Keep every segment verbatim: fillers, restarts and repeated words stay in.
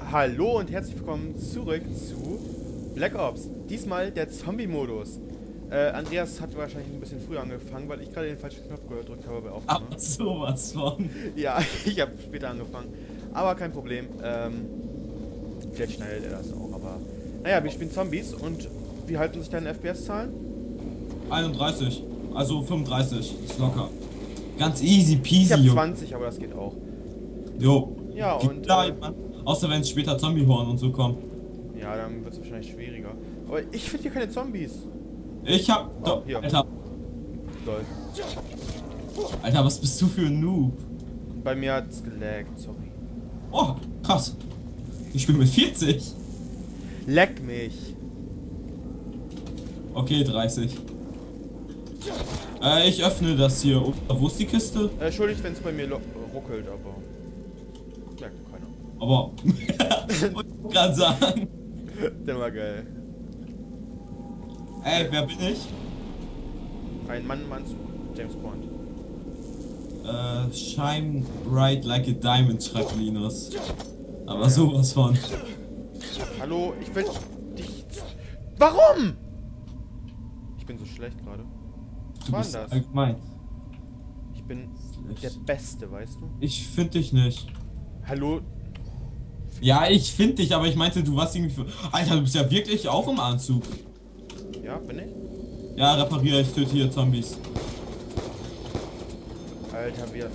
Hallo und herzlich willkommen zurück zu Black Ops. Diesmal der Zombie-Modus. Äh, Andreas hat wahrscheinlich ein bisschen früher angefangen, weil ich gerade den falschen Knopf gedrückt habe bei Aufnahme. Aber sowas von. Ja, ich habe später angefangen. Aber kein Problem. Ähm, vielleicht schneidet er das auch, aber... Naja, wir spielen Zombies und wie halten sich deine F P S-Zahlen? einunddreißig. Also fünfunddreißig. Ist locker. Ganz easy peasy. Ich habe zwanzig, aber das geht auch. Jo. Ja, Geht und... klar, Äh, außer wenn es später Zombie-Horn und so kommt. ja, dann wird es wahrscheinlich schwieriger. Aber ich finde hier keine Zombies. Ich hab... Oh, Doch, hier. Alter. Lol. Alter, was bist du für ein Noob? Bei mir hat's gelaggt, sorry. Oh, krass. Ich spiele mit vierzig. Leck mich. Okay, dreißig. Äh, ich öffne das hier. Wo ist die Kiste? Äh, Entschuldigt, wenn es bei mir lo- ruckelt, aber... merkt keiner. Aber... wollte ich gerade sagen. Der war geil. Ey, wer bin ich? Ein Mann im Anzug. James Bond. Äh, shine bright like a diamond, schreibt Linus. Aber Ja. sowas von. Hallo, ich will dich... Warum? Ich bin so schlecht gerade. Du Was bist war denn das? allgemein. Ich bin der Schlecht. Beste, weißt du? Ich finde dich nicht. Hallo? Ja, ich finde dich, aber ich meinte, du warst irgendwie für... Alter, du bist ja wirklich auch im Anzug. Ja, bin ich? Ja, repariere, ich töte hier Zombies. Alter, wir...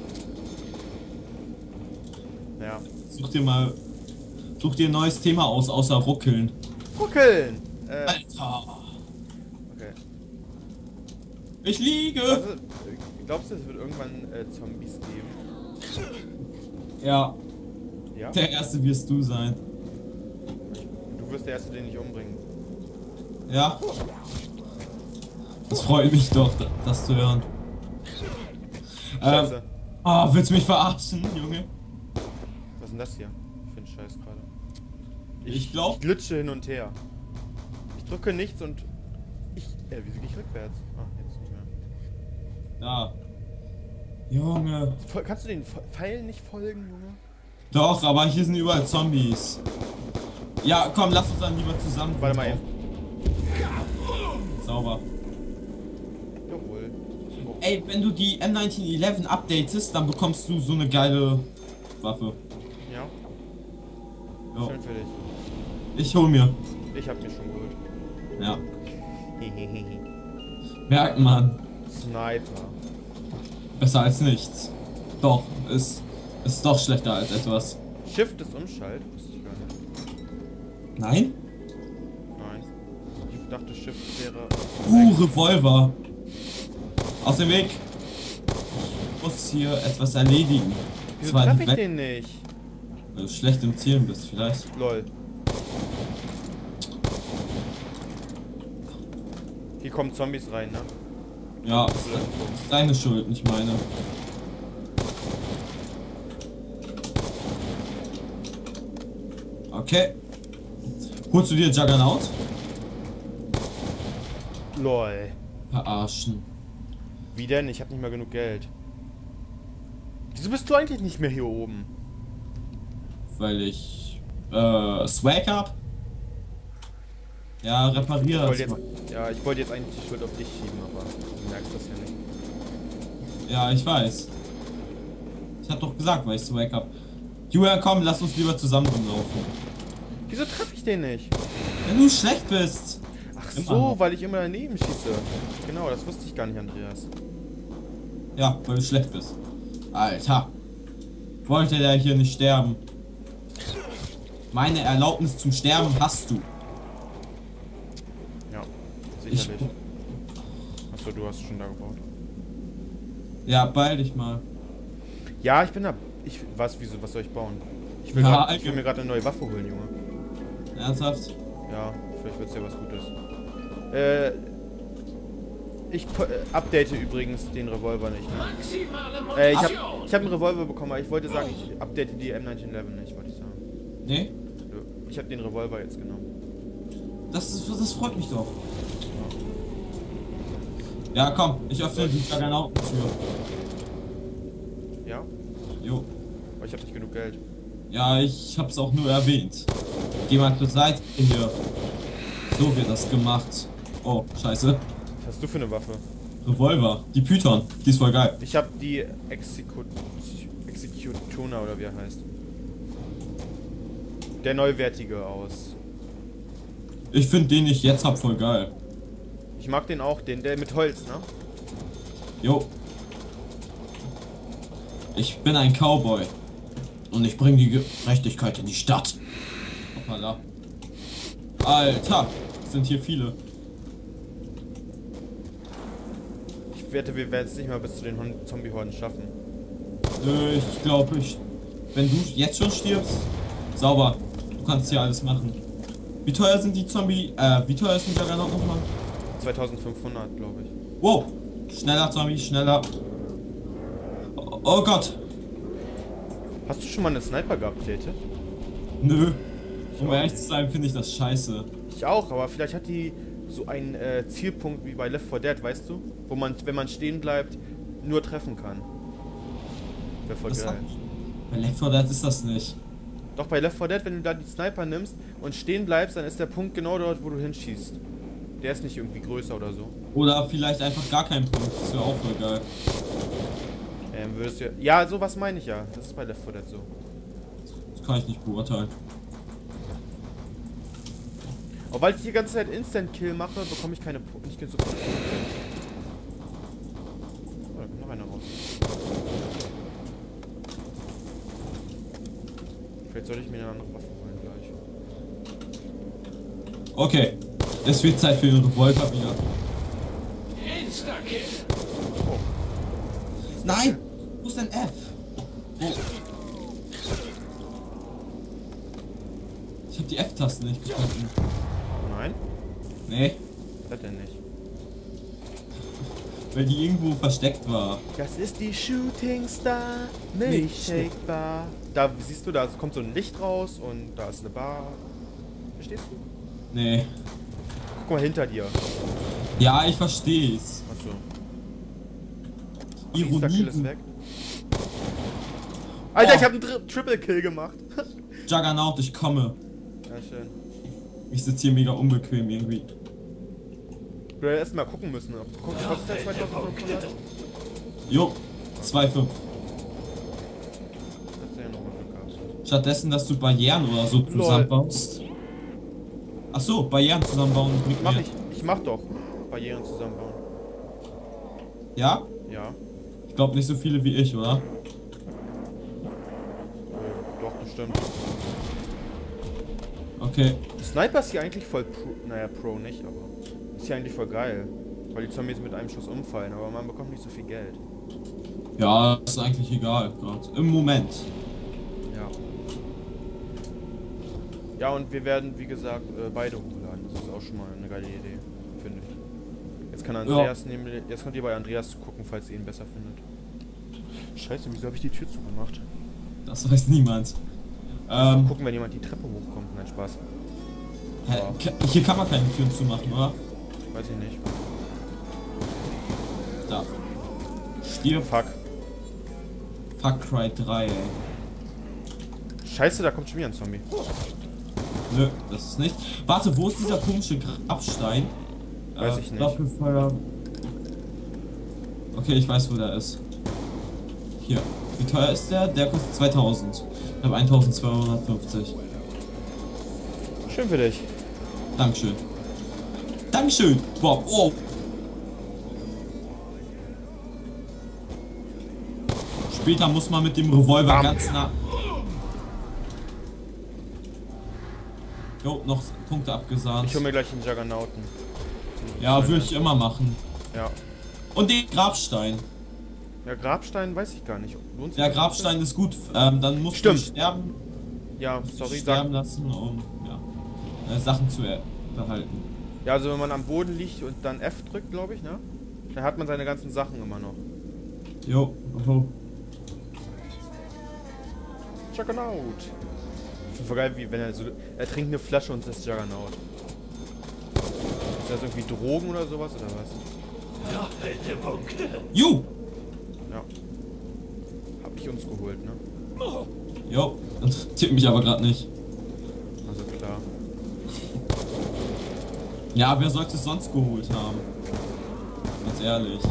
Ja. Such dir mal... Such dir ein neues Thema aus, außer Ruckeln. Ruckeln! Äh, Alter. okay. Ich liege. Also, glaubst du, es wird irgendwann äh, Zombies geben? Ja, Ja? der erste wirst du sein. Du wirst der Erste, den ich umbringen. Ja. Das freut mich doch, das zu hören. Ähm, Scheiße. oh, willst du mich verarschen, Junge? Was ist denn das hier? Ich finde Scheiß gerade. Ich glaub- Ich glitsche hin und her. Ich drücke nichts und... Ich... Äh, wieso gehe ich rückwärts? Ah, jetzt nicht mehr. Da. Junge. Voll- Kannst du den Pf- Pfeilen nicht folgen, Junge? Doch, aber hier sind überall Zombies. Ja, komm, lass uns dann lieber zusammen. Warte mal eben. Sauber. Jawohl. Oh. Ey, wenn du die M neunzehnhundertelf updatest, dann bekommst du so eine geile Waffe. Ja, Jo. schön für dich. Ich hol mir. Ich hab mir schon geholt. Ja. Hehehehe. Merkt man. Sniper. Besser als nichts. Doch, ist, ist doch schlechter als etwas. Shift ist Umschalt. Wusste ich gar nicht. Nein? Nein. Ich dachte Shift wäre... Uh, Revolver. Aus dem Weg. Ich muss hier etwas erledigen. Wieso Zwar treffe die ich Welt- den nicht? Weil du schlecht im Zielen bist, vielleicht. Lol. Hier kommen Zombies rein, ne? Ja, ist, ist deine Schuld, nicht meine. Okay. Holst du dir Juggernaut? Lol. Verarschen. Wie denn? Ich habe nicht mehr genug Geld. Wieso bist du eigentlich nicht mehr hier oben? Weil ich äh, Swag hab. Ja, Ich reparier wollte das jetzt, mal. ja, ich wollte jetzt eigentlich die Schuld auf dich schieben, aber du merkst das ja nicht. Ja, ich weiß. Ich hab doch gesagt, weil ich Swag hab. Julian, komm, lass uns lieber zusammen rumlaufen. Wieso treffe ich den nicht? Wenn du schlecht bist. Ach Immer so, noch. weil ich immer daneben schieße. Genau, das wusste ich gar nicht, Andreas. Ja, weil du schlecht bist. Alter. Wollte der hier nicht sterben? Meine Erlaubnis zum Sterben hast du. Ja, Ich, sicherlich. Achso, du hast schon da gebaut. ja, beeil dich mal. Ja, ich bin da. Ich was, wieso, was soll ich bauen? Ich will, Ja, grad, ich will mir gerade eine neue Waffe holen, Junge. Ernsthaft? Ja, vielleicht wird's ja was Gutes. Äh. Ich po- äh, update übrigens den Revolver nicht. Ne? Äh, ich hab, ich hab einen Revolver bekommen, aber ich wollte sagen, ich update die M neunzehnhundertelf nicht, wollte ich sagen. Nee? Ich habe den Revolver jetzt genommen. Das, ist, das freut mich doch. Ja, komm, ich öffne die Juggernaut-Tür. Ja? Jo. Aber ich habe nicht genug Geld. Ja, ich hab's auch nur erwähnt. Geh mal zur Seite hier. So wird das gemacht. Oh, scheiße. Was hast du für eine Waffe? Revolver. Die Python. Die ist voll geil. Ich habe die Execut Executioner oder wie er heißt. Der neuwertige aus. Ich finde den ich jetzt hab voll geil. Ich mag den auch, den der mit Holz, ne? Jo. Ich bin ein Cowboy. Und ich bringe die Gerechtigkeit in die Stadt. Hoppala. Alter, sind hier viele. Ich wette, wir werden es nicht mal bis zu den Zombie-Horden schaffen. Nö, ich glaube ich. Wenn du jetzt schon stirbst, sauber. Du kannst hier alles machen. Wie teuer sind die Zombie? Äh, wie teuer ist ein Juggernaut nochmal? zweitausendfünfhundert, glaube ich. Wow! Schneller, Zombie, schneller. Oh, oh Gott! Hast du schon mal eine Sniper geupdatet? Nö. Um ehrlich zu sein, finde ich das scheiße. Ich auch, aber vielleicht hat die so einen äh, Zielpunkt wie bei Left four Dead, weißt du? Wo man, wenn man stehen bleibt, nur treffen kann. Wäre voll Das geil. hat, bei Left four Dead ist das nicht. Doch bei Left four Dead, wenn du da die Sniper nimmst und stehen bleibst, dann ist der Punkt genau dort, wo du hinschießt. Der ist nicht irgendwie größer oder so. Oder vielleicht einfach gar kein Punkt. Das wäre auch voll geil. Ähm, würdest du ja, sowas meine ich ja. Das ist bei Left four Dead so. Das kann ich nicht beurteilen. Auch weil ich die ganze Zeit Instant Kill mache, bekomme ich keine Pu nicht so viele Punkte. Oh, da kommt noch einer raus. Vielleicht sollte ich mir eine andere Waffe holen gleich. Okay. Es wird Zeit für den Revolver wieder. Insta-Kill. Oh. Nein! Wo ist denn F? Oh. Ich habe die F-Taste nicht gefunden. Nein? Nee, Was denn nicht? weil die irgendwo versteckt war. Das ist die Shooting Star Milkshake Bar. Da siehst du, da kommt so ein Licht raus und da ist eine Bar. Verstehst du? Nee. Guck mal hinter dir. Ja, ich versteh's. Achso. Ironie. Insta-Kill ist weg. Alter, Oh. ich habe einen Tri Triple Kill gemacht. Juggernaut, ich komme. Ja, schön. Ich sitze hier mega unbequem irgendwie. Du hättest erst mal gucken müssen. Ob kostet der zweitausendfünfhundert? Jo, zwei Komma fünf. Das ist ja noch mal Glück gehabt. Stattdessen, dass du Barrieren oder so zusammenbaust. Ach so, Barrieren zusammenbauen bringt Mach mir. ich. Ich mach doch. Barrieren zusammenbauen. Ja? Ja. Ich glaube nicht so viele wie ich, oder? Äh, doch, bestimmt. Okay. Sniper ist hier eigentlich voll pro. Naja, Pro nicht, aber. Ist hier eigentlich voll geil. Weil die Zombies mit einem Schuss umfallen, aber man bekommt nicht so viel Geld. Ja, ist eigentlich egal gerade. Im Moment. Ja. Ja, und wir werden, wie gesagt, äh, beide hochladen. Das ist auch schon mal eine geile Idee, finde ich. Jetzt kann Andreas ja. nehmen. Jetzt könnt ihr bei Andreas gucken, falls ihr ihn besser findet. Scheiße, wieso habe ich die Tür zugemacht? Das weiß niemand. Ähm, Ähm, gucken, wenn jemand die Treppe hochkommt. Nein, Spaß. hä, ka- hier kann man keine Türen zumachen, oder? Weiß ich nicht. Da. Stirb. Fuck. Fuck Cry drei, ey. Scheiße, da kommt schon wieder ein Zombie. Nö, das ist nicht. Warte, wo ist dieser komische Grabstein? Weiß Äh, ich nicht. Doppelfeuer. Okay, ich weiß, wo der ist. Hier. Wie teuer ist der? Der kostet zweitausend. Ich habe eintausendzweihundertfünfzig. Schön für dich. Dankeschön. Dankeschön. Boah, oh. Später muss man mit dem Revolver Bam. ganz nah. Jo, noch Punkte abgesahnt. Ich hole mir gleich einen Juggernauten. Ja, würde ich immer machen. Ja. Und den Grabstein. Ja, Grabstein weiß ich gar nicht. Lohnt sich Der das? Grabstein ist gut. Ähm, dann musst Stimmt. du sterben, Ja, sorry, sterben sag. lassen, um ja, äh, Sachen zu er behalten. Ja, also wenn man am Boden liegt und dann F drückt, glaube ich, ne? Dann hat man seine ganzen Sachen immer noch. Jo, oho. Juggernaut. Ich finde voll geil, wie wenn er so. Er trinkt eine Flasche und ist Juggernaut. Ist das irgendwie Drogen oder sowas oder was? Doppelte Punkte. Ju! Ja. Hab ich uns geholt, ne? Jo, interessiert mich aber gerade nicht. Also klar. Ja, wer sollte es sonst geholt haben? Ganz ehrlich.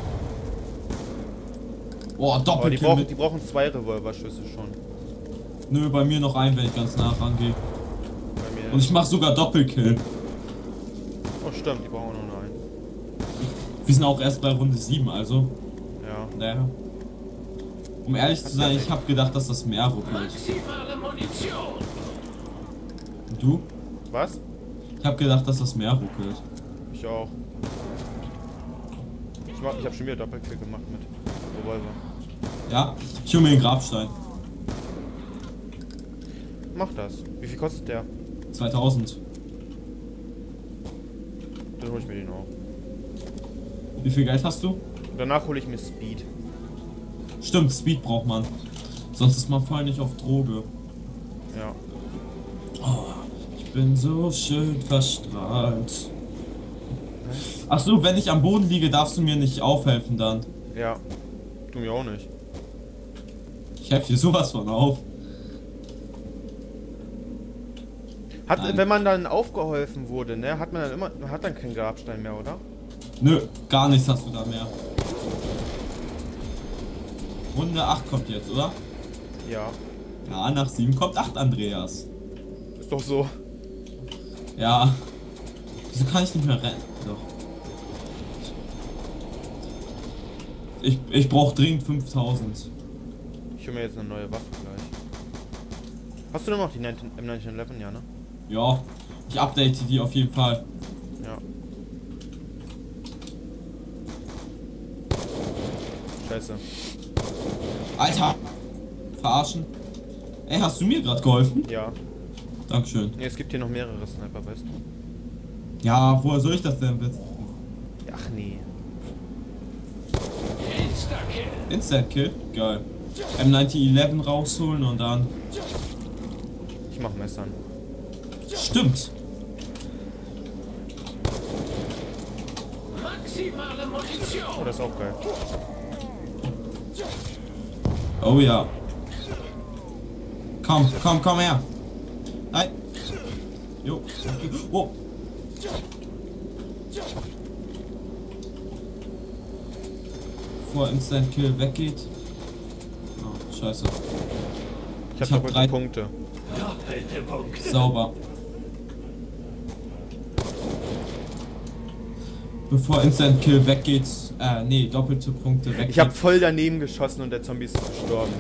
Boah, Aber die Doppelkill brauchen, mit... die brauchen zwei Revolverschüsse schon. Nö, bei mir noch ein, wenn ich ganz nah rangehe. Bei mir. Und ich mach sogar Doppelkill. Oh stimmt, die brauchen nur noch einen. Wir sind auch erst bei Runde sieben, also. Ja. Naja. Um ehrlich zu sein, ich habe gedacht, dass das Meer ruckelt. Maximale Munition. Und du? Was? Ich habe gedacht, dass das Meer ruckelt. Ich auch. Ich, mach, ich habe schon wieder Doppelkill gemacht mit Revolver. Ja? Ich hole mir den Grabstein. Mach das. Wie viel kostet der? zweitausend. Dann hole ich mir den auch. Wie viel Geld hast du? Danach hole ich mir Speed. Stimmt, Speed braucht man. Sonst ist man voll nicht auf Droge. Ja. Oh, ich bin so schön verstrahlt. Ach so, wenn ich am Boden liege, darfst du mir nicht aufhelfen dann. Ja. Du mir auch nicht. Ich helfe dir sowas von auf. Hat, Nein. wenn man dann aufgeholfen wurde, ne, hat man dann immer, man hat dann keinen Grabstein mehr, oder? Nö, gar nichts hast du da mehr. Runde acht kommt jetzt, oder? Ja. Ja, nach sieben kommt acht, Andreas. Ist doch so. Ja. Wieso kann ich nicht mehr rennen? Doch. Ich, ich brauche dringend fünftausend. Ich hole mir jetzt eine neue Waffe gleich. Hast du nur noch die M neunzehn elf, ja, ne? Ja, ich update die auf jeden Fall. Ja. Scheiße. Alter! Verarschen. Ey, hast du mir gerade geholfen? Ja. Dankeschön. Nee, es gibt hier noch mehrere Sniper, weißt du? Ja, woher soll ich das denn wissen? Ach nee. Insta-Kill. Instant-Kill? Geil. M neunzehn elf rausholen und dann... Ich mach Messern. Stimmt. Maximale Oh, Munition. das ist auch geil. Oh ja. Komm, komm, komm her. Nein. Jo. Oh. Bevor Instant Kill weggeht. Oh, scheiße. Ich hab Ich hab doppelte drei- Punkte. Doppelte Punkte. Sauber. Bevor Instant Kill weggeht. Äh, nee, doppelte Punkte weggeht. Ich habe voll daneben geschossen und der Zombie ist gestorben.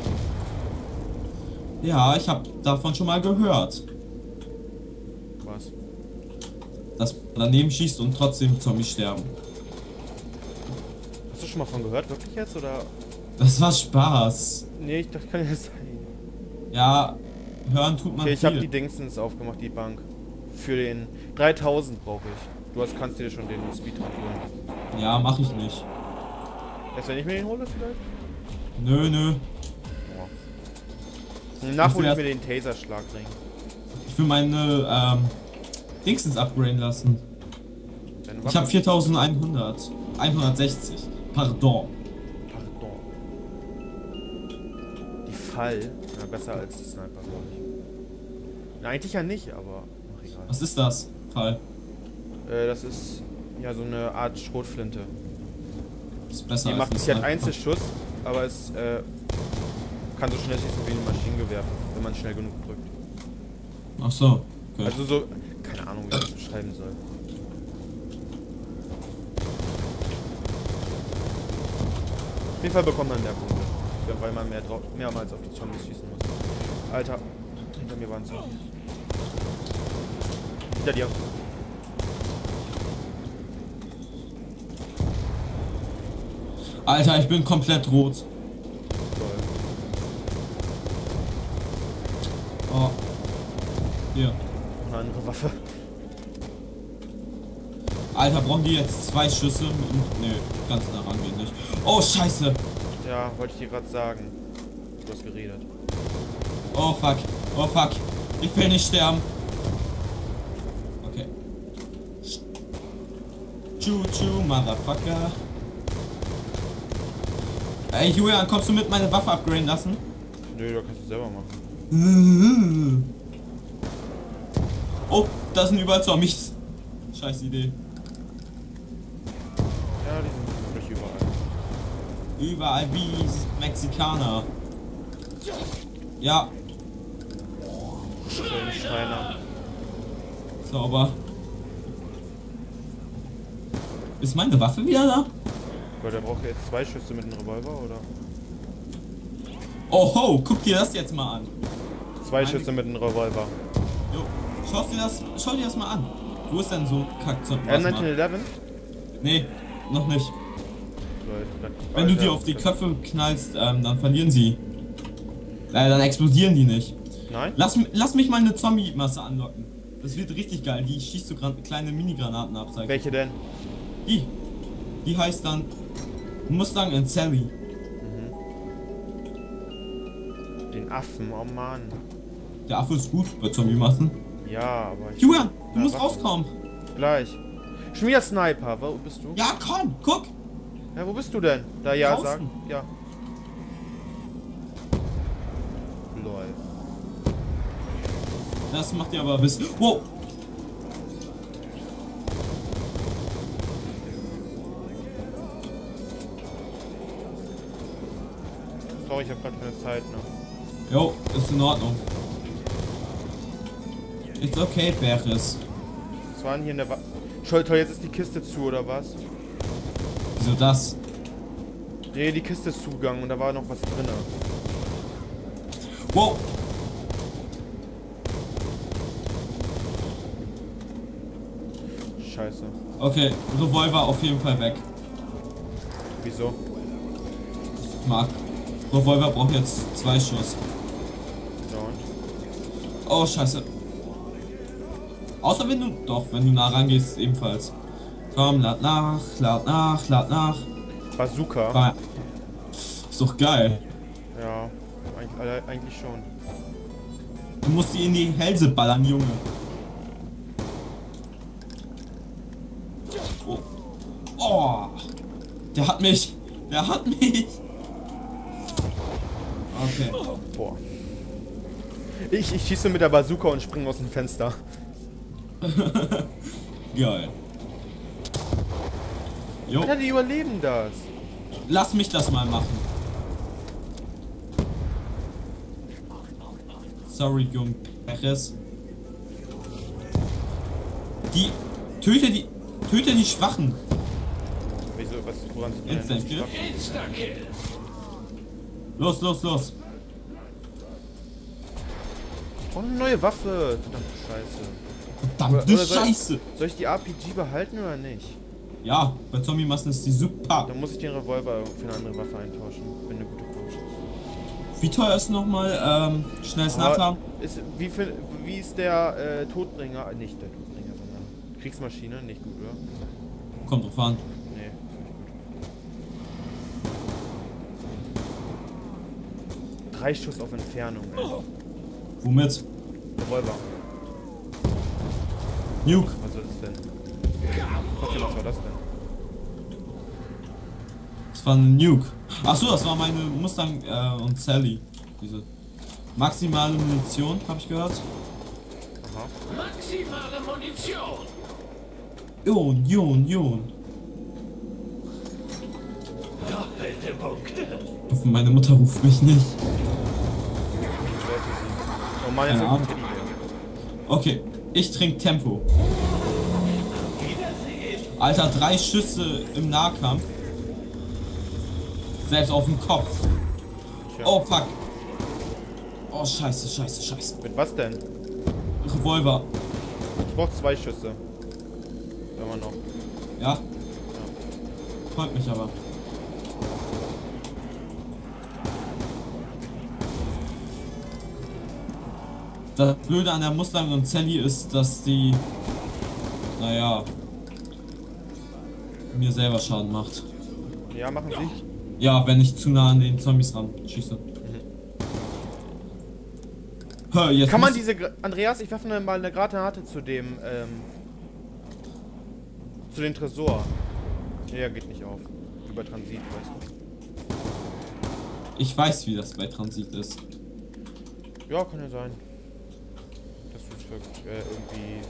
Ja, ich habe davon schon mal gehört. Was? Dass man daneben schießt und trotzdem Zombies sterben. Hast du schon mal von gehört, wirklich jetzt? Oder? Das war Spaß. Nee, ich dachte, kann ja sein. Ja, hören tut man Okay, ich viel. habe die Dingsens aufgemacht, die Bank. Für den dreitausend brauche ich. Du hast, kannst dir schon den Speedrun holen. Ja, mach ich nicht. Erst wenn ich mir den hole vielleicht? Nö, nö. Danach Ich hole will ich mir den Taser-Schlagring. Ich will meine ähm, Dingsens upgraden lassen. Deine Ich Waffe? habe viertausendeinhundert. hundertsechzig. Pardon. Pardon. Die Fall. Ja, besser als die Sniper, glaube ich. Na, eigentlich ja nicht, aber. Ach, egal. Was ist das? Fall. Äh, das ist ja so eine Art Schrotflinte. Ist besser Die als macht ein nicht, die hat Sniper. Einzelschuss, aber es äh, kann so schnell schießen wie ein Maschinengewehr, wenn man schnell genug drückt. Ach so. Okay. Also so, keine Ahnung, wie ich das beschreiben soll. Auf jeden Fall bekommt man mehr Punkte, weil man mehr drauf, mehrmals auf die Zombies schießen muss. Alter, hinter mir waren Zombies. Hinter dir. Alter, ich bin komplett rot. Toll. Oh. Hier. Noch eine andere Waffe. Alter, brauchen die jetzt zwei Schüsse? Nö, ganz nah rangehen nicht. Oh, scheiße. Ja, wollte ich dir gerade sagen. Du hast geredet. Oh, fuck. Oh, fuck. Ich will nicht sterben. Okay. Choo-choo, Motherfucker. Ey, Julian, kommst du mit meine Waffe upgraden lassen? Nö, da kannst du selber machen. Oh, da sind überall Zombies. Scheiß Idee. Ja, die sind wirklich überall. Überall wie Mexikaner. Ja, Schöne Schreiner. sauber. Ist meine Waffe wieder da? Weil der braucht jetzt zwei Schüsse mit einem Revolver, oder? Oh ho, guck dir das jetzt mal an. Zwei Meine- Schüsse mit einem Revolver. Jo, schau dir das, schau dir das mal an. Wo ist denn so Kack zum Äh, neunzehnhundertelf? Nee, noch nicht. Leute, Wenn du die auf die Köpfe knallst, ähm, dann verlieren sie. Äh, dann explodieren die nicht. Nein? Lass, mi- lass mich mal eine Zombie-Masse anlocken. Das wird richtig geil. Die schießt so gran- kleine Mini-Granaten ab. Sag ich. Welche denn? Die. Die heißt dann Mustang and Sally. Den Affen, oh Mann. Der Affe ist gut bei Zombie-Massen. Ja, aber ich... Julian, du Na, musst Waffen. rauskommen. Gleich. Schon wieder Sniper, wo bist du? Ja, komm, guck. Ja, wo bist du denn? Da ja Draußen. sagen. Ja. Lol. Das macht dir aber bis. Wow. Sorry, ich habe gerade keine Zeit, ne? Jo, ist in Ordnung. It's okay, Beres. Was war denn hier in der Wa... Toll, toll, jetzt ist die Kiste zu, oder was? Wieso das? Nee, die Kiste ist zugegangen und da war noch was drin. Wow. Scheiße. Okay, Revolver auf jeden Fall weg. Wieso? Mark. Revolver braucht jetzt zwei Schuss. Ja, und? Oh, scheiße. Außer wenn du. Doch, wenn du nah rangehst, ebenfalls. Komm, lad nach, lad nach, lad nach. Bazooka? Ba- Ist doch geil. Ja, eigentlich, äh, eigentlich schon. Du musst die in die Hälse ballern, Junge. Oh. Oh. Der hat mich. Der hat mich. Okay. Boah. Ich, ich schieße mit der Bazooka und springe aus dem Fenster. Geil. Jo, Alter, die überleben das. lass mich das mal machen. Sorry, Jung Perez. Die. Töte die. Töte die Schwachen. Wieso, was, woran sind die Jetzt denn? denke. Insta-Kill. Los, los, los. Ich brauche eine neue Waffe. Verdammte Scheiße. Verdammte Oder soll- Scheiße. Soll ich die R P G behalten oder nicht? Ja, bei Zombie-Massen ist die super. Dann muss ich den Revolver für eine andere Waffe eintauschen, wenn eine gute kommt. Wie teuer ist nochmal ähm, schnelles Nachladen? Ist, wie, viel, wie ist der äh, Todbringer? äh, Nicht der Todbringer, sondern Kriegsmaschine? Nicht gut, oder? Kommt drauf an. Nee, ist nicht gut. Drei Schuss auf Entfernung, ey. Womit? Revolver. Nuke. Was ist das denn? Trotzdem, was war das denn? Das war eine Nuke. Achso, das war meine Mustang äh, und Sally. Diese maximale Munition, habe ich gehört. Aha. Maximale Munition. Jon, Jon, Jon. Doppelte Punkte. Ich hoffe, meine Mutter ruft mich nicht. Sollte sie. Oh Mann, jetzt Keine hab ich Ahnung. einen Teddybär. Okay, ich trinke Tempo. Alter, drei Schüsse im Nahkampf. Selbst auf den Kopf. Tja. Oh fuck. Oh scheiße, scheiße, scheiße. Mit was denn? Revolver. Ich brauch zwei Schüsse. Immer noch. Ja? Freut mich aber. Das Blöde an der Mustang und Sally ist, dass die, naja, mir selber Schaden macht. Ja, machen Sie. Ja, wenn ich zu nah an den Zombies ran schieße. Hör, jetzt Kann man muss- diese... Gra- Andreas, ich werfe mal eine Granate zu dem, ähm... zu dem Tresor. Ja, geht nicht auf. Über Transit, weißt du. Ich weiß, wie das bei Transit ist. Ja, kann ja sein. Das wird äh, irgendwie...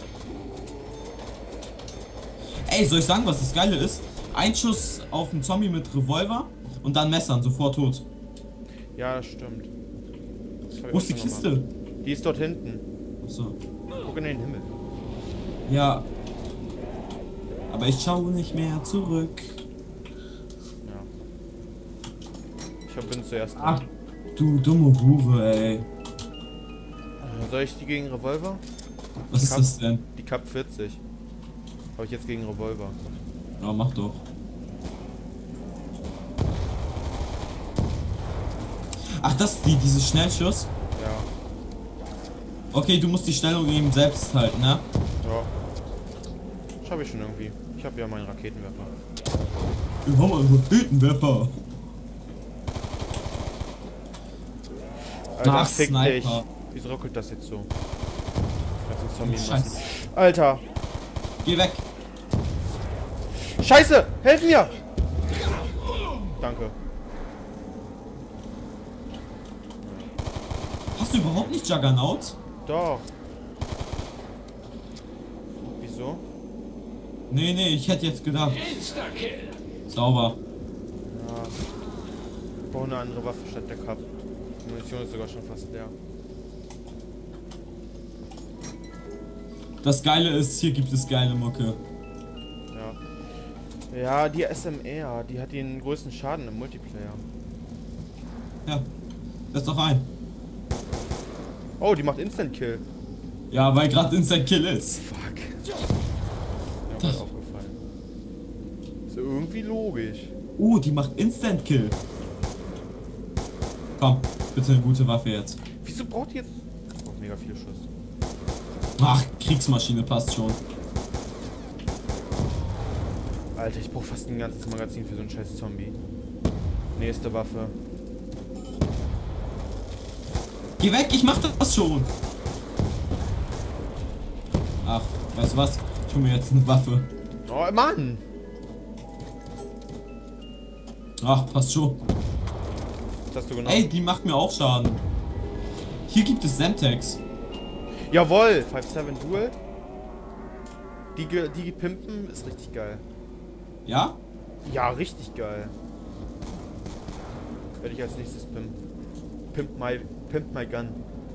Ja. Ey, soll ich sagen, was das Geile ist? Ein Schuss auf einen Zombie mit Revolver und dann Messern, sofort tot. Ja, das stimmt. Das hab ich Wo auch ist die schon Kiste? gemacht. Die ist dort hinten. Achso. Guck in den Himmel. Ja. Aber ich schaue nicht mehr zurück. Ja. Ich hab- bin zuerst dran. Ach, du dumme Hure, ey. Soll ich die gegen Revolver? Was ist Cup- das denn? Die Cup vierzig. Habe ich jetzt gegen Revolver. Ja, mach doch. Ach, das ist die, diese Schnellschuss? Ja. Okay, du musst die Stellung eben selbst halten, ne? Ja. Das habe ich schon irgendwie. Ich habe ja meinen Raketenwerfer. Wir haben einen Raketenwerfer. Alter, Ach, fick Sniper. dich. Wieso ruckelt das jetzt so? Das ist Zombie Scheiße. Massen. Alter. Geh weg. Scheiße! Helf mir! Danke. Hast du überhaupt nicht Juggernaut? Doch. Wieso? Nee, nee, ich hätte jetzt gedacht. Insta-Kill. Sauber. Ja. Ich brauche eine andere Waffe statt der Cup. Die Munition ist sogar schon fast leer. Das Geile ist, hier gibt es geile Mucke. Ja. Ja, die S M R, die hat den größten Schaden im Multiplayer. Ja. Setz doch ein. Oh, die macht Instant Kill. Ja, weil gerade Instant Kill ist. Fuck. Mir auch mal aufgefallen. Ist irgendwie logisch. Uh, die macht Instant Kill. Komm, bitte eine gute Waffe jetzt. Wieso braucht die jetzt... Oh, mega viele Schuss. Ach, Kriegsmaschine passt schon. Alter, ich brauche fast ein ganzes Magazin für so einen scheiß Zombie. Nächste Waffe. Geh weg, ich mach das schon. Ach, weißt du was? Ich hol mir jetzt eine Waffe. Oh, Mann! Ach, passt schon. Was hast du genommen? Ey, die macht mir auch Schaden. Hier gibt es Semtex. Jawohl! fünf sieben Dual. Die, ge- die pimpen ist richtig geil. Ja? Ja, richtig geil. Werde ich als nächstes pimpen. Pimp my, pimp my gun.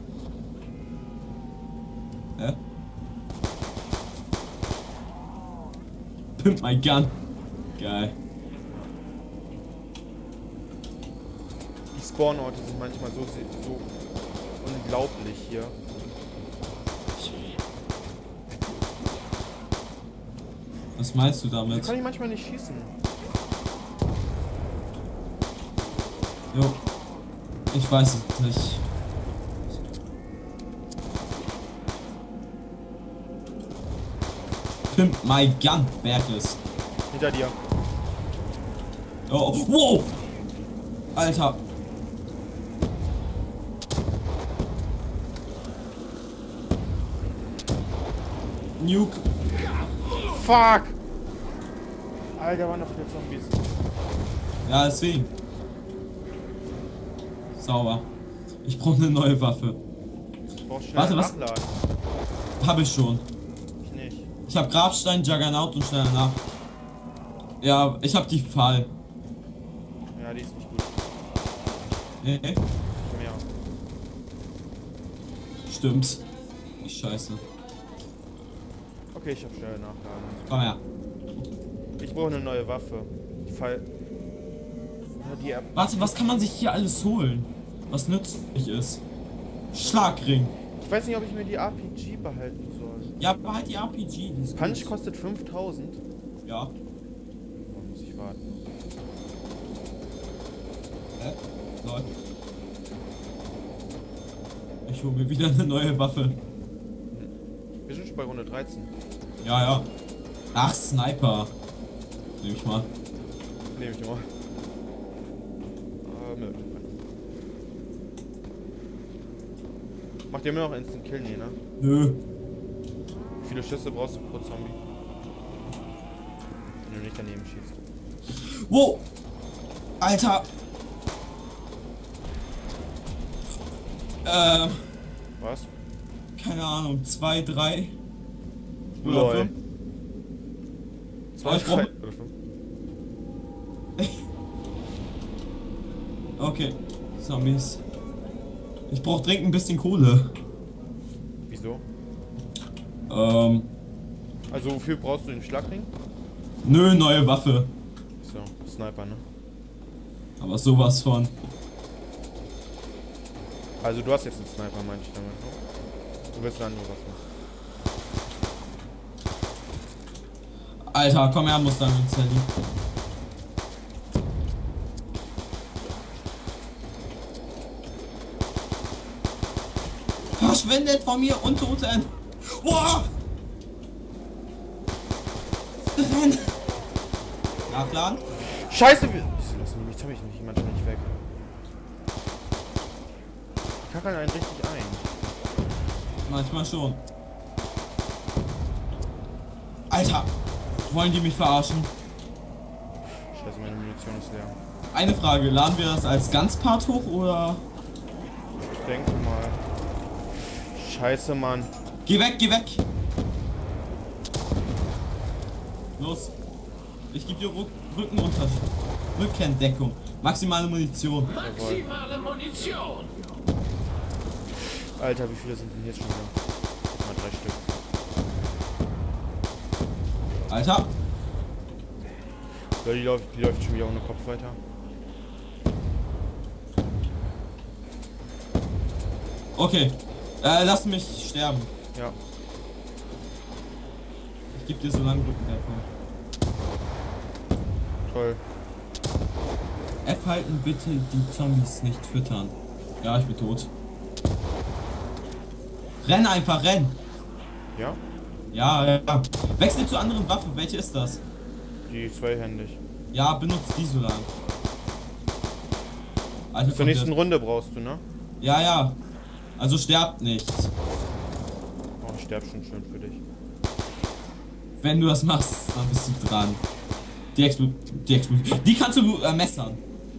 Hä? Pimp my gun. Geil. Die Spawnorte sind manchmal so, se- so unglaublich hier. Was meinst du Da damit? kann ich manchmal nicht schießen. Jo. Ich weiß es nicht. Pimp my gun, Berkes. Hinter dir. Oh, wow! Alter. Nuke. Fuck! Alter, waren da viele Zombies. Ja, deswegen. Sauber. Ich brauche eine neue Waffe. Ich brauch schnell Warte, was? nachladen. Habe ich schon. Ich nicht. Ich habe Grabstein, Juggernaut und schneller nach. Ja, ich habe die Fall. Ja, die ist nicht gut. Nee, Mehr. stimmt. Scheiße. Okay, ich hab schnell nachladen. Komm her. Ich brauche eine neue Waffe. Die Fall. Ja, die App. Warte, was kann man sich hier alles holen? Was nützlich ist? Schlagring. Ich weiß nicht, ob ich mir die R P G behalten soll. Ja, behalt die R P G. Die ist Punch gut. kostet fünftausend. Ja. Da muss ich warten. Hä? Lol. Ich hole mir wieder eine neue Waffe. Wir sind schon bei Runde dreizehn. Ja, ja. Ach, Sniper. Nehme ich mal. Nehme ich mal. Äh, nö. Macht ihr immer noch Instant Kill? Nee, ne? Nö. Wie viele Schüsse brauchst du pro Zombie? Wenn du nicht daneben schießt. Wow. Alter. Äh, Ähm, Was? keine Ahnung, zwei, drei oder Lol. fünf. Zwei, ich brauch- drei oder fünf. Okay, Zombies. Ich brauche dringend ein bisschen Kohle. Wieso? Ähm, Also wofür brauchst du den Schlagring? nö, neue Waffe. So, Sniper, ne? Aber sowas von. Also du hast jetzt einen Sniper, meinte ich damit, ne? Du willst eine andere Waffe. Alter, komm her, muss dann mit Sally. Verschwindet von mir, Untoten! Boah! Renn! Nachladen? Scheiße! wie- Wieso lassen die mich? Jetzt hab ich mich manchmal nicht weg. Ich kacke einen richtig ein. Manchmal schon. Alter! Wollen die mich verarschen? Scheiße, meine Munition ist leer. Eine Frage, laden wir das als Ganzpart hoch oder? Ich denke mal. Scheiße, Mann. Geh weg, geh weg! Los! Ich gebe dir Rück Rückenunter Rückendeckung. Maximale Munition. Maximale Munition. Alter, wie viele sind denn jetzt schon wieder? Mal drei Stück. Alter! Ja, die läuft, die läuft schon wieder ohne Kopf weiter. Okay. Äh, lass mich sterben. Ja. Ich gebe dir so lange Rückendeckung. Toll. F halten bitte die Zombies nicht füttern. Ja, ich bin tot. Renn einfach, renn! Ja? Ja, ja. Wechsel zu anderen Waffen. Welche ist das? Die zweihändig. Ja, benutzt die so lang. Alter, Zur kommt nächsten der- Runde brauchst du, ne? Ja, ja. Also sterbt nicht. Oh, ich sterb schon schön für dich. Wenn du das machst, dann bist du dran. Die Explo die Explo die kannst du äh, messern.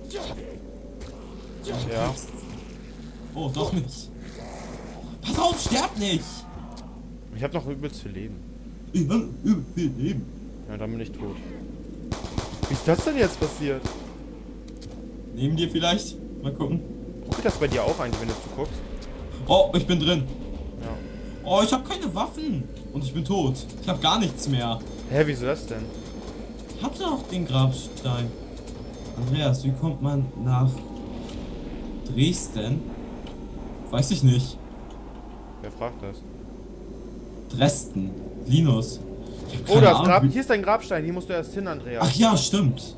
Ja. Oh, doch nicht. Pass auf, sterb nicht! Ich hab noch übelst viel Leben. Ich hab übel viel Leben. Ja, dann bin ich tot. Wie ist das denn jetzt passiert? Neben dir vielleicht? Mal gucken. Guckt das bei dir auch eigentlich, wenn du zuguckst? Oh, ich bin drin. Ja. Oh, ich habe keine Waffen. Und ich bin tot. Ich habe gar nichts mehr. Hä, wieso das denn? Ich hatte auch den Grabstein. Andreas, wie kommt man nach Dresden? Weiß ich nicht. Wer fragt das? Dresden. Linus. Ich hab Oh, keine das Ahnung, Grab. wie- Hier ist dein Grabstein. Hier musst du erst hin, Andreas. Ach ja, stimmt.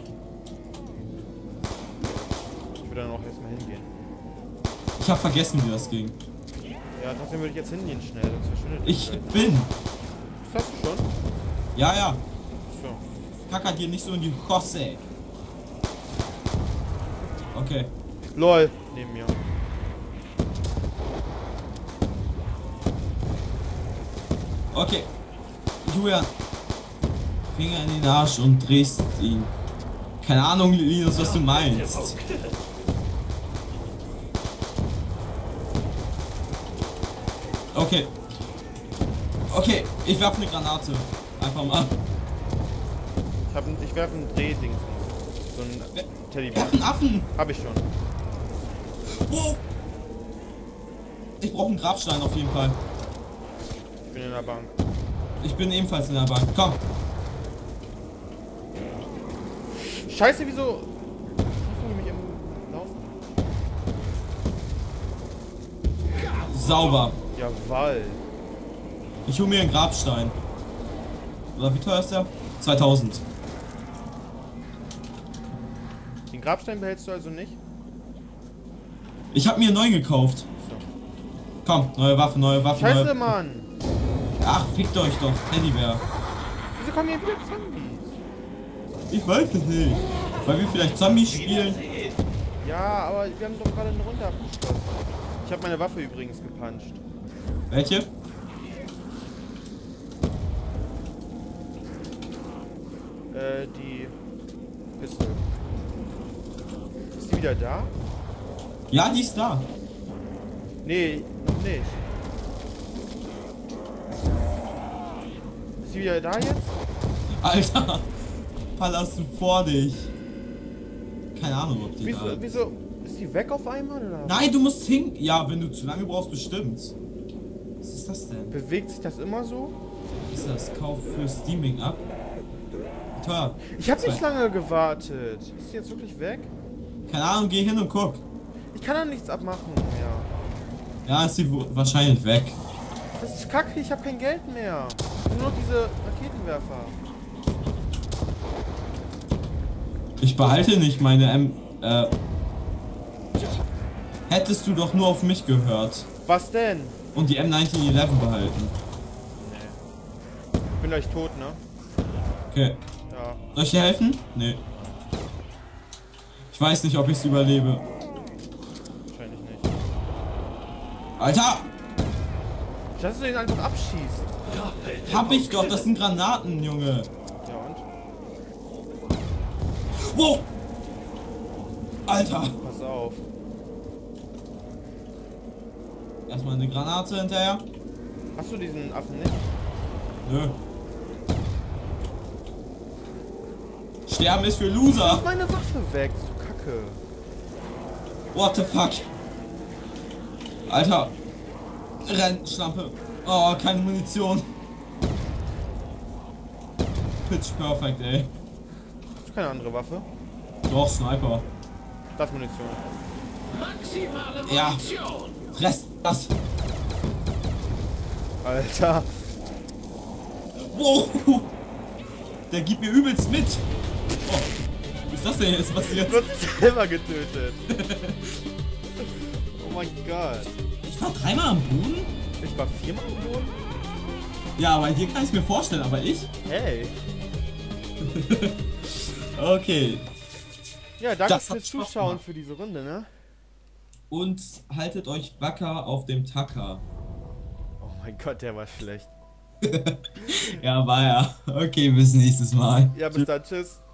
Ich würde dann auch erstmal hingehen. Ich habe vergessen, wie das ging. Ja, trotzdem würde ich jetzt hingehen schnell, sonst verschwindet die Ich Zeit. bin. Das hast du schon? Ja, ja. So. Kacker dir nicht so in die Kosse. Okay. LOL, neben mir. Okay. Julian. Finger in den Arsch und drehst ihn. Keine Ahnung, Linus, was du meinst. Punkte. Okay. Okay, ich werfe eine Granate. Einfach mal. Ich, hab, ein- ich werfe einen Drehdings. So ein Teddybär. Werfen Affen. Hab ich schon. Wow. Ich brauche einen Grabstein auf jeden Fall. Ich bin in der Bank. Ich bin ebenfalls in der Bank. Komm. Scheiße, wieso? Treffen die mich im Laufen? Sauber. Jawoll. Ich hole mir einen Grabstein. Oder wie teuer ist der? zweitausend. Den Grabstein behältst du also nicht? Ich habe mir einen neuen gekauft. So. Komm, neue Waffe, neue Waffe. Scheiße, neue... Mann. Ach, fickt euch doch, Teddybär. Wieso kommen hier wieder Zombies? Ich weiß es nicht. Weil wir vielleicht Zombies spielen. Ja, aber wir haben doch gerade eine Runde abgeschlossen. Ich habe meine Waffe übrigens gepuncht. Welche? Äh, die Pistole. Ist die wieder da? Ja, die ist da. Nee, noch nicht. Ist sie wieder da jetzt? Alter, Palast vor dich. Keine Ahnung, ob die da Wieso, ist. wieso? Ist die weg auf einmal oder? Nein, du musst hin. Ja, wenn du zu lange brauchst, bestimmt. Was ist das denn? Bewegt sich das immer so? Was ist das? Kauf für Steaming ab. Wie teuer? Ich habe nicht Zwei. lange gewartet. Ist sie jetzt wirklich weg? Keine Ahnung, geh hin und guck. Ich kann da nichts abmachen mehr. Ja, ist sie wo- wahrscheinlich weg. Das ist kacke, ich habe kein Geld mehr. Nur noch diese Raketenwerfer. Ich behalte nicht meine M... Äh... Hättest du doch nur auf mich gehört. Was denn? Und die M neunzehnhundertelf behalten. Ich bin gleich tot, ne? Okay. Ja. Soll ich dir helfen? Nee. Ich weiß nicht, ob ich es überlebe. Wahrscheinlich nicht. Alter! Dass du den einfach abschießt. Hab ich doch, das sind Granaten, Junge. Ja und? Wow! Alter! Pass auf. Erstmal eine Granate hinterher. Hast du diesen Affen nicht? Nö. Sterben ist für Lass Loser. meine Waffe weg, du Kacke. What the fuck? Alter. Renn, Schlampe. Oh, keine Munition. Pitch perfect, ey. Hast du keine andere Waffe? Doch, Sniper. Das ist Munition. Maximale Ja. Munition! Rest das. Alter. Wow. Der gibt mir übelst mit. Oh. Was ist das denn jetzt passiert? Du hast dich selber getötet. Oh mein Gott. Ich war dreimal am Boden? Ich war viermal am Boden? Ja, bei dir kann ich es mir vorstellen, aber ich? Hey. Okay. Ja, danke Das hat fürs Spaß Zuschauen gemacht. für diese Runde, ne? Und haltet euch wacker auf dem Tacker. Oh mein Gott, der war schlecht. Ja, war ja. Okay, bis nächstes Mal. Ja, bis dann, tschüss.